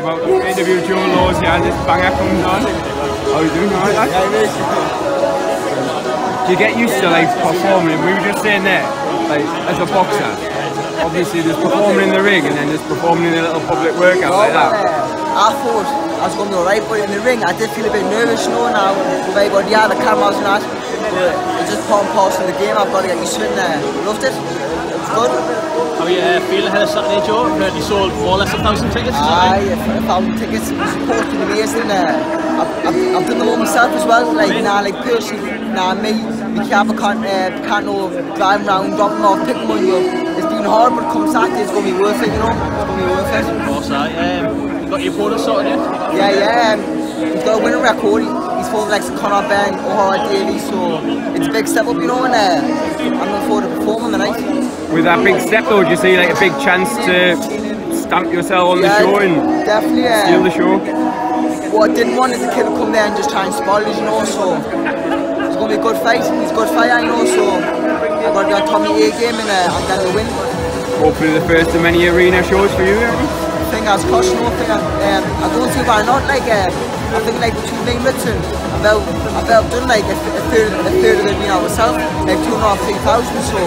about to interview Joe Laws here as this banger comes on. How are you doing, alright lad? Do you get used to like performing? We were just saying there, like as a boxer, obviously there's performing in the ring and then there's performing in a little public workout like that. I thought I was going to be alright, but in the ring I did feel a bit nervous, you know, now. But yeah, the cameras and that. But it's just part and parcel of the game. I've got to get used to it and loved it. It was good. How are you feeling ahead of Saturday, Joe? I've heard you sold more or less 1,000 tickets. Aye, 1,000 tickets. The support's been amazing. I've done them all myself as well. Like, like personally, me can't know driving around, dropping off, picking money up. It's been hard, but come Saturday, it's going to be worth it, you know. It's going to be worth it. Of course, you got your opponent sorted yet? Yeah. He's got a winning record. He's fought like Conor Ben or Howard Daly, so it's a big step up, you know, and I'm looking forward to performing tonight. With that big step though, do you see like a big chance to stamp yourself on the show and definitely, steal the show? What I didn't want is the kid to come there and just try and spoil it, you know, so it's going to be a good fight. He's a good fighter, you know, so I've got to get Tommy A game and get the win. Hopefully the first of many arena shows for you, Fingers crossed, you know, I don't see why not, like, I think like between me and Ritson, I've done like a third of it, you know, myself, like 2,500, 3,000, so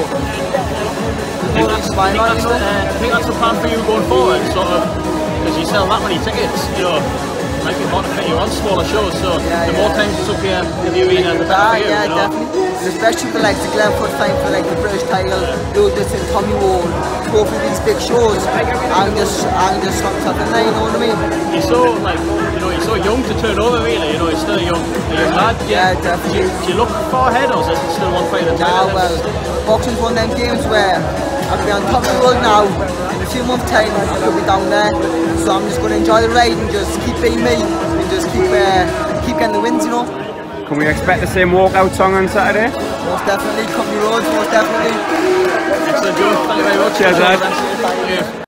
why not, you know? I think that's the plan for you going forward, sort of, because you sell that many tickets, you know, it might be hard to fit you on smaller shows, so the more times it's up here in the arena, the better for you, you know? Definitely. Especially for like the Glenfoot fight for like the British title, do this in Tommy Wall, go for these big shows, and just slot up in there, you know what I mean? You're so like, you know, you're so young to turn over really, you know, you're still a young lad. Yeah, definitely. Do you look far ahead or is it still one fight at a time? Well, boxing's one of them games where I'll be on top of the world now, in a few months time I'll be down there, so I'm just going to enjoy the ride and just keep being me, and just keep getting the wins, you know. Can we expect the same walkout song on Saturday? Most definitely, Company Roads, most definitely. Excellent, Joe. Thank you very much. Cheers, lad.